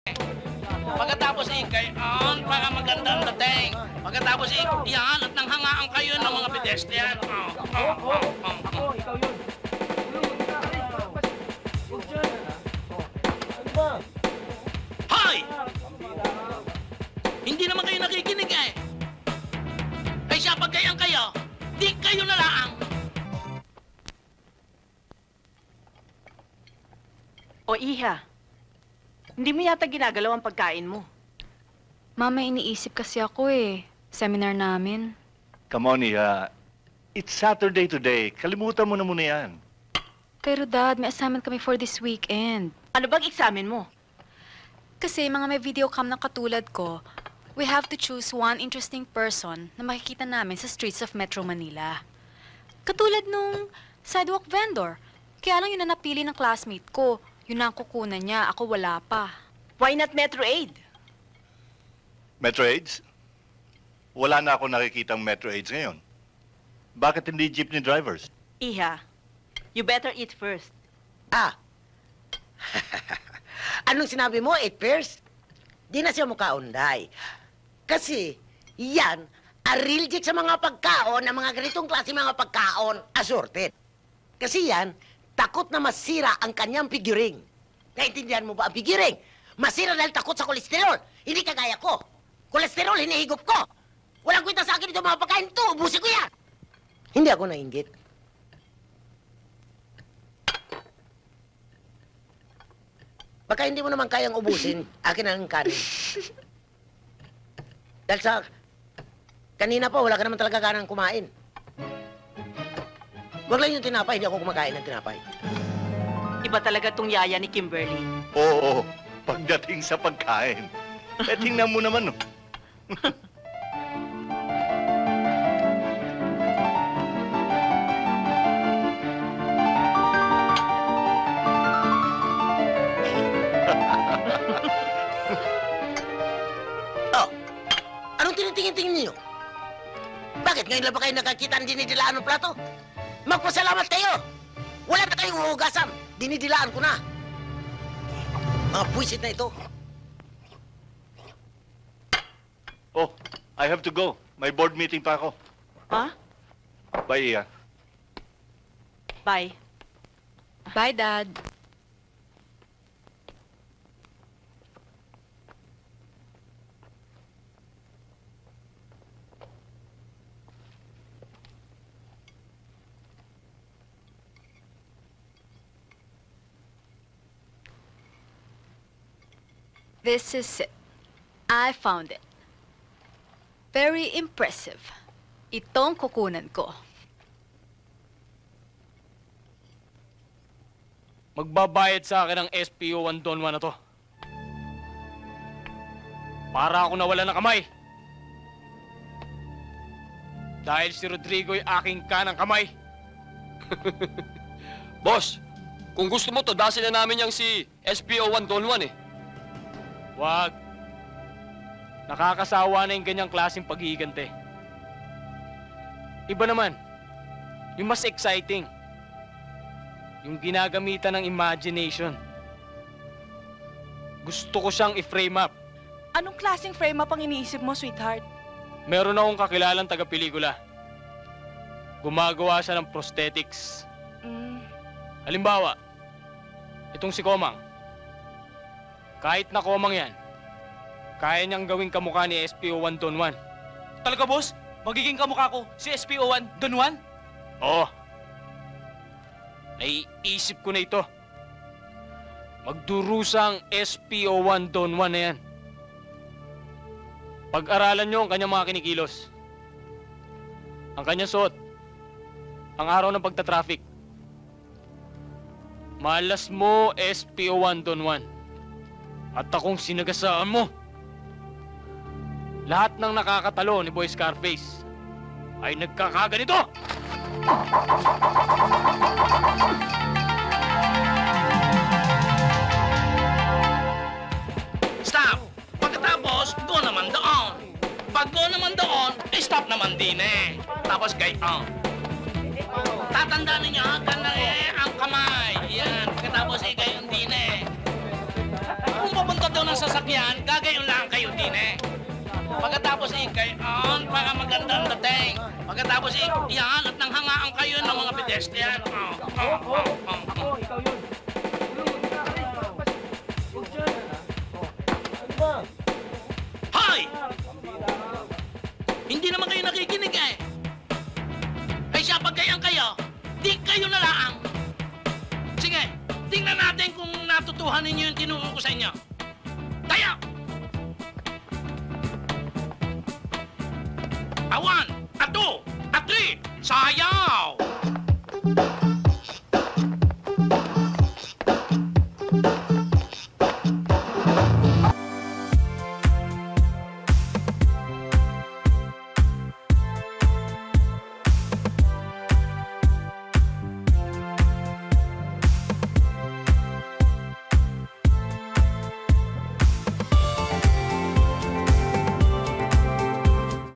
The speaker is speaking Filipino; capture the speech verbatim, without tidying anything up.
Pagkatapos ikay, on, para maganda ang dating. Pagkatapos ikay, yan, at nanghangaan kayo ng mga pedestrian. Oh, oh, oh, oh, oh. Hoy! Hindi naman kayo nakikinig eh. Ay siya, pag kayang kayo, di kayo na lang. O Iha, hindi mo yata ginagalaw ang pagkain mo. Mama, iniisip kasi ako eh. Seminar namin. Come on, Iha. It's Saturday today. Kalimutan mo na muna yan. Pero Dad, may assignment kami for this weekend. Ano bang examen mo? Kasi mga may video cam na katulad ko, we have to choose one interesting person na makikita namin sa streets of Metro Manila. Katulad nung sidewalk vendor. Kaya lang yun na napili ng classmate ko. Yun na ang kukunan niya. Ako wala pa. Why not Metro Aid? Metro Aids? Wala na ako nakikitang Metro Aids ngayon. Bakit hindi jeepney drivers? Iha, you better eat first. Ah. Anong sinabi mo, eat first? Di na siya mukhaunday. Kasi, yan, arildik sa mga pagkaon, ng mga ganitong klase mga pagkaon, assorted. Kasi yan, takot na masira ang kanyang figuring. Naintindihan mo ba ang figuring? Masira dahil takot sa kolesterol. Hindi kagaya ko. Kolesterol, hinihigop ko. Walang kwenta sa akin ito mga pagkain to. Ubusin ko yan. Hindi ako nainggit. Baka hindi mo naman kayang ubusin, akin ang kanin. Dahil sa... Kanina pa, wala ka naman talaga ganang kumain. Huwag lang yung tinapay, hindi ako kumakain ng tinapay. Iba talaga tong yaya ni Kimberly. Oo, pagdating sa pagkain. Eh, tingnan mo naman, no? Oh, anong tinitingin-tingin niyo? Bakit ngayon lang ba kayo nakakita ang dinidilaan ng plato? Magpasalamat kayo! Wala na kayong huhugasan. Dinidilaan ko na. Mga puwisit na ito. Oh, I have to go. May board meeting pa ako. Ha? Bye, Iha. Bye. Bye, Dad. This is it. I found it. Very impressive. Itong kukunan ko. Magbabayad sa akin ang S P O one Don Juan na to. Para ako nawala ng kamay. Dahil si Rodrigo ay aking kanang kamay. Boss, kung gusto mo to, dasin na namin yung si S P O one Don Juan eh. Wag. Nakakasawa na yung ganyang klaseng paghihigante. Iba naman, yung mas exciting. Yung ginagamitan ng imagination. Gusto ko siyang i-frame up. Anong klaseng frame up ang iniisip mo, sweetheart? Meron akong kakilalang taga-pelikula. Gumagawa siya ng prosthetics. Mm. Halimbawa, itong si Komang. Kahit na Komang yan, kaya niyang gawing kamukha ni S P O one Don Juan. Talaga, boss? Magiging kamukha ko si S P O one Don Juan? Oo. Naiisip ko na ito. Magdurusang S P O one Don Juan na yan. Pag-aralan niyo ang kanyang mga kinikilos. Ang kanyang suot. Ang araw ng pagtatraffic. Malas mo, S P O one Don Juan. At akong sinagasaan mo. Lahat ng nakakatalo ni Boy Scarface ay nagkakaganito! Stop! Pagkatapos, go naman doon. Pag go naman doon, eh stop naman din eh. Tapos kay on. Tatandaan ninyo, ganda eh ang kamay. Yan. Pagkatapos eh kayo din eh. Kung papunta doon ng sasakyan, gagayon lang kayo din eh. Pagkatapos ikayon, para maganda ang dating. Pagkatapos iyan at nanghangaan kayo ng mga pedestrian. Oh, oh, oh, oh, oh. Hoy! Hindi naman kayo nakikinig eh. Ay siya, pagkayang kayo, di kayo na lang. Sige, tingnan natin kung natutuhan ninyo yung tinuro ko sa inyo. Tayo! A one, a two, a three. Sayang!